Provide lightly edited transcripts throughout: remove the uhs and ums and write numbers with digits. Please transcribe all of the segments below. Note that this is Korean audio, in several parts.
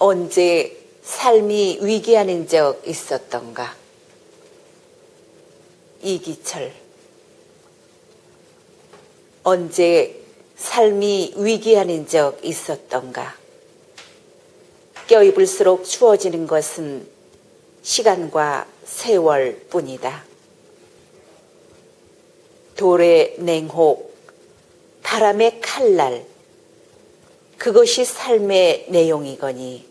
언제 삶이 위기하는 적 있었던가? 이기철. 언제 삶이 위기하는 적 있었던가? 껴입을수록 추워지는 것은 시간과 세월 뿐이다. 돌의 냉혹, 바람의 칼날, 그것이 삶의 내용이거니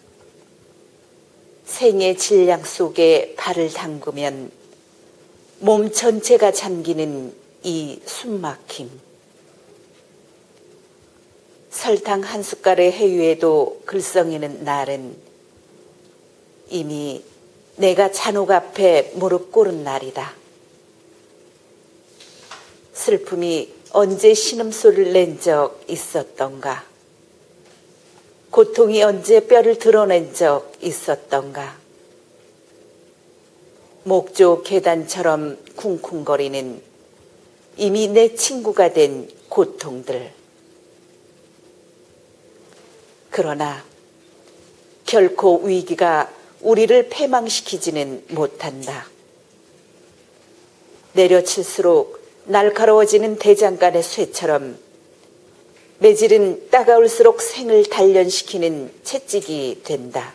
생의 질량 속에 발을 담그면 몸 전체가 잠기는 이 숨막힘. 설탕 한 숟갈의 해유에도 글썽이는 날은 이미 내가 잔혹 앞에 무릎 꿇은 날이다. 슬픔이 언제 신음소리를 낸 적 있었던가? 고통이 언제 뼈를 드러낸 적 있었던가? 목조 계단처럼 쿵쿵거리는 이미 내 친구가 된 고통들. 그러나 결코 위기가 우리를 패망시키지는 못한다. 내려칠수록 날카로워지는 대장간의 쇠처럼 매질은 따가울수록 생을 단련시키는 채찍이 된다.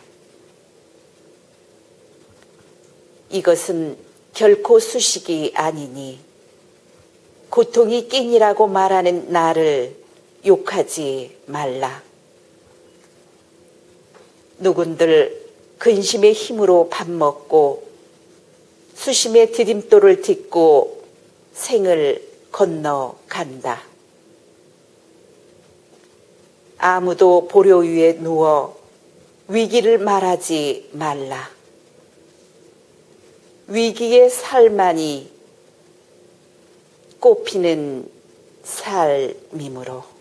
이것은 결코 수식이 아니니 고통이 낀이라고 말하는 나를 욕하지 말라. 누군들 근심의 힘으로 밥 먹고 수심의 디딤돌을 딛고 생을 건너간다. 아무도 보려 위에 누워 위기를 말하지 말라. 위기의 살만이 꽃피는 삶이므로.